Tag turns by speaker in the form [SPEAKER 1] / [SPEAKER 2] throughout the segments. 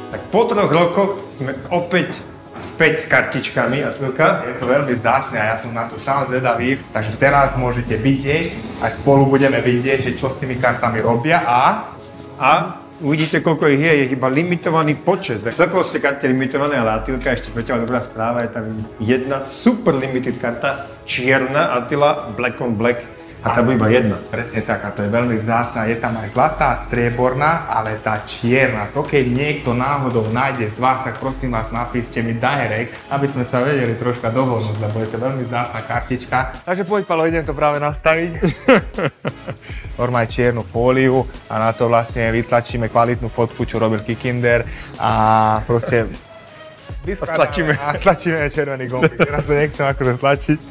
[SPEAKER 1] Tak po 3 rokoch sme opäť späť s kartičkami, Attilka.
[SPEAKER 2] Je to veľmi vzácne a ja som na to sám zvedavý, takže teraz môžete vidieť, aj spolu budeme vidieť, že čo s tými kartami robia
[SPEAKER 1] a uvidíte, koľko ich je iba limitovaný počet. Celkovo sú tie karty limitované, ale Attilka, ešte pre teba dobrá správa, je tam jedna super limited karta, čierna Attila, Black on Black. A tá bude iba jedna.
[SPEAKER 2] Presne tak, a to je veľmi vzácna. Je tam aj zlatá, strieborná, ale tá čierna. To keď niekto náhodou nájde z vás, tak prosím vás napíšte mi direct, aby sme sa vedeli troška dohodnúť, lebo je to veľmi vzácna kartička. Takže poď, Palo, idem to práve nastaviť. Normálne čiernu fóliu a na to vlastne vytlačíme kvalitnú fotku, čo robil Kikinder a proste stlačíme červený gombík. Teraz to nechcem akože stlačiť.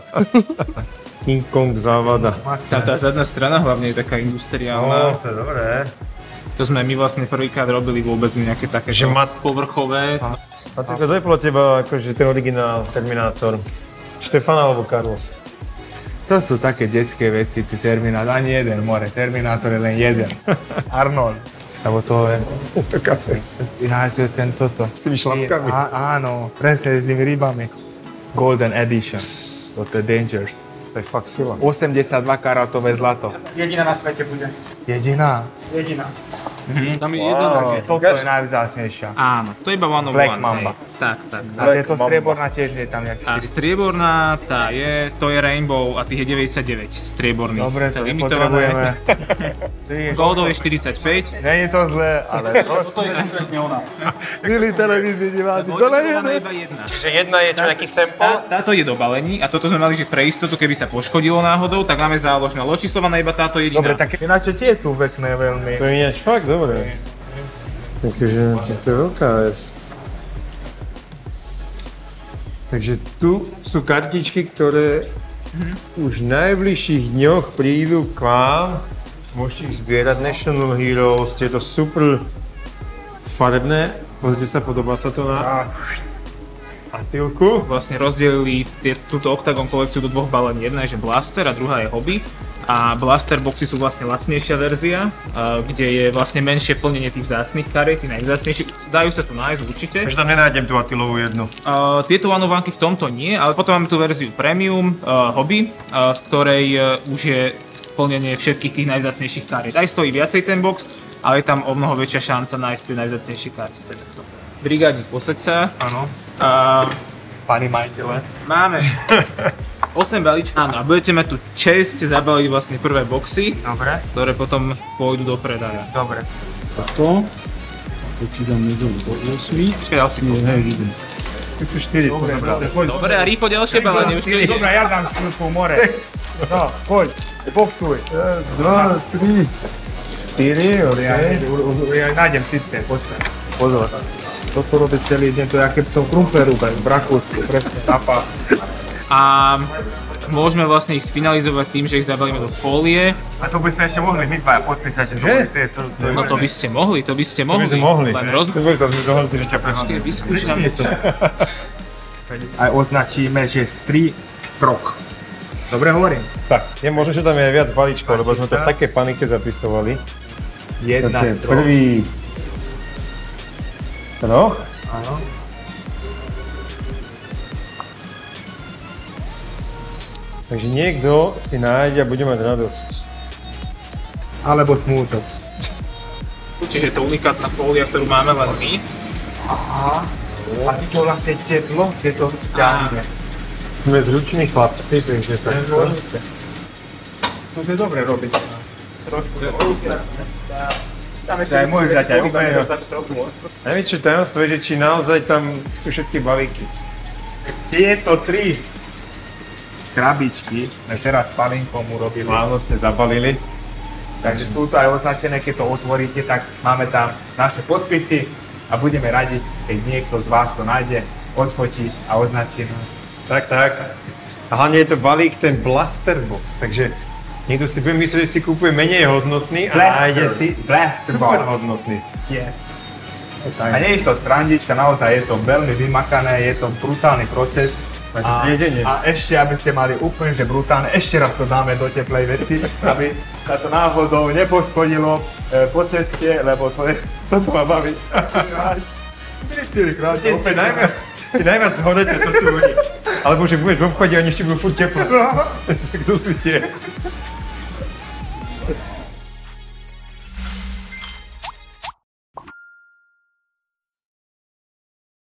[SPEAKER 1] King Kong závada.
[SPEAKER 3] Tá zadná strana hlavne je taká industriálna.
[SPEAKER 2] To je dobré.
[SPEAKER 3] To sme my vlastne prvýkrát robili vôbec nejaké také povrchové.
[SPEAKER 1] A to je podľa teba akože ten originál Terminátor? Štefan alebo Carlos?
[SPEAKER 2] To sú také detské veci, ty Terminátor, ani jeden more, Terminátor je len jeden. Arnold. Lebo to je... Ináč to je ten toto.
[SPEAKER 1] S tými šlapkami.
[SPEAKER 2] Áno, presne s tými rybami. Golden Edition. To je Dangerous.
[SPEAKER 1] To je fakt sila.
[SPEAKER 2] 82 karátové zlato.
[SPEAKER 4] Jediná na svete bude.
[SPEAKER 2] Jediná?
[SPEAKER 4] Jediná.
[SPEAKER 3] Tam je jedna,
[SPEAKER 2] Takže toto je najvzácnejšia.
[SPEAKER 3] áno, to je iba one of
[SPEAKER 2] Black
[SPEAKER 3] one.
[SPEAKER 2] Mamba.
[SPEAKER 3] Tak.
[SPEAKER 2] A tieto strieborná tiež nie je tam nejaký
[SPEAKER 3] A
[SPEAKER 2] 4.
[SPEAKER 3] strieborná, to je Rainbow a tých je 99 strieborných.
[SPEAKER 2] Dobre, to
[SPEAKER 3] limitované.
[SPEAKER 2] nepotrebujeme.
[SPEAKER 3] Goldov je 45.
[SPEAKER 2] Nie je to zlé, ale
[SPEAKER 4] Toto je konkrétne ona.
[SPEAKER 2] milí televízni diváci, to
[SPEAKER 3] Modifikovaná
[SPEAKER 2] nie je.
[SPEAKER 3] iba jedna.
[SPEAKER 1] Čiže jedna je čo nejaký sample?
[SPEAKER 3] Táto je do balení a toto sme mali, že pre istotu, keby sa poškodilo náhodou, tak máme záložné. Ločisovaná iba táto jediná.
[SPEAKER 2] Dobre, také ináč tie sú pekné veľmi.
[SPEAKER 1] To je ináč fakt dobré. Takže to je veľká vec. Takže tu sú kartičky, ktoré už v najbližších dňoch prídu k vám. Môžete ich zbierať, National Heroes, tieto super farebné. Pozrite sa, podobá sa to na Attilku.
[SPEAKER 3] Vlastne rozdelili túto Octagon kolekciu do dvoch balení. Jedna je že Blaster a druhá je Hobby. A Blaster boxy sú vlastne lacnejšia verzia, kde je vlastne menšie plnenie tých vzácnych kariet, tých najvzácnejších. Dajú sa tu nájsť určite.
[SPEAKER 1] Takže tam nenájdem tú Attilovú jednu.
[SPEAKER 3] Tieto vanovanky v tomto nie, ale potom máme tú verziu Premium Hobby, v ktorej už je plnenie všetkých tých najvzácnejších kariet. Aj stojí viacej ten box, ale je tam o mnoho väčšia šanca nájsť tie najvzácnejšie karty. Brigádnik posaď sa.
[SPEAKER 2] Áno. Pani majiteľe.
[SPEAKER 3] Máme 8 balíčkov. Áno, a budete mať tu česť zabaliť vlastne prvé boxy,
[SPEAKER 2] Dobre.
[SPEAKER 3] ktoré potom pôjdu do predaja.
[SPEAKER 2] Dobre.
[SPEAKER 5] To ti dám medzi do 8.
[SPEAKER 3] Počkaj, dal si
[SPEAKER 5] Nie, hej, vidím.
[SPEAKER 2] Ty sú 4. Dobre.
[SPEAKER 3] Dobre, a rýchlo ďalšie balenie, už to ide.
[SPEAKER 2] Dobre, ja dám chvíľku more. No, poď, boxuj.
[SPEAKER 1] 2, 3, 4, OK.
[SPEAKER 2] Ja nájdem systém, počkaj. Pozor. Toto robí celý deň, to je aké v tom Krumperu, v Rakúsku, presne tapa.
[SPEAKER 3] A môžeme vlastne ich sfinalizovať tým, že ich zabalíme do fólie.
[SPEAKER 2] A to by sme ešte mohli my dvaja podpísať, že?
[SPEAKER 3] No to by ste mohli, to by ste mohli.
[SPEAKER 1] by sme mohli.
[SPEAKER 3] Len
[SPEAKER 1] Dobre, sa sme dohodli, že ťa
[SPEAKER 3] Počkej, vyskúšame to.
[SPEAKER 2] Aj označíme, že street rock. Dobre hovorím?
[SPEAKER 1] Tak, je možno, že tam je aj viac balíčkov, lebo sme to v takej panike zapisovali.
[SPEAKER 2] Jedna z troch.
[SPEAKER 1] Prvý z troch.
[SPEAKER 2] Áno.
[SPEAKER 1] Takže niekto si nájde a bude mať radosť.
[SPEAKER 2] Alebo smútok.
[SPEAKER 3] Čiže je to unikátna fólia, ktorú máme len my.
[SPEAKER 2] Aha. A to vlastne teplo, tieto ťahne.
[SPEAKER 1] Sme zruční chlapci, takže takto.
[SPEAKER 2] To je dobre robiť. Trošku. Aj môžeš dať aj úplne.
[SPEAKER 1] Najväčšie tajomstvo je, že či naozaj tam sú všetky balíky.
[SPEAKER 2] Tieto 3 krabičky sme teraz s Palinkom urobili.
[SPEAKER 1] Slávnostne zabalili.
[SPEAKER 2] Takže sú to aj označené, keď to otvoríte, tak máme tam naše podpisy a budeme radi, keď niekto z vás to nájde, odfotí a označí nás.
[SPEAKER 1] Tak. A hlavne je to balík, ten Blaster Box, takže niekto si bude myslieť, že si kúpuje menej hodnotný a nájde si
[SPEAKER 2] Blaster
[SPEAKER 1] super
[SPEAKER 2] Box.
[SPEAKER 1] hodnotný.
[SPEAKER 2] Yes. A nie je to srandička, naozaj je to veľmi vymakané, je to brutálny proces.
[SPEAKER 1] jedenie.
[SPEAKER 2] A ešte, aby ste mali úplne že brutálne, ešte raz to dáme do teplej veci, aby sa to náhodou nepoškodilo po ceste, lebo toto ma baví. 3-4 krát.
[SPEAKER 1] Najviac zhodete, to sú oni. Alebo že budeš v obchode a oni ešte budú furt teplé. To sú tie.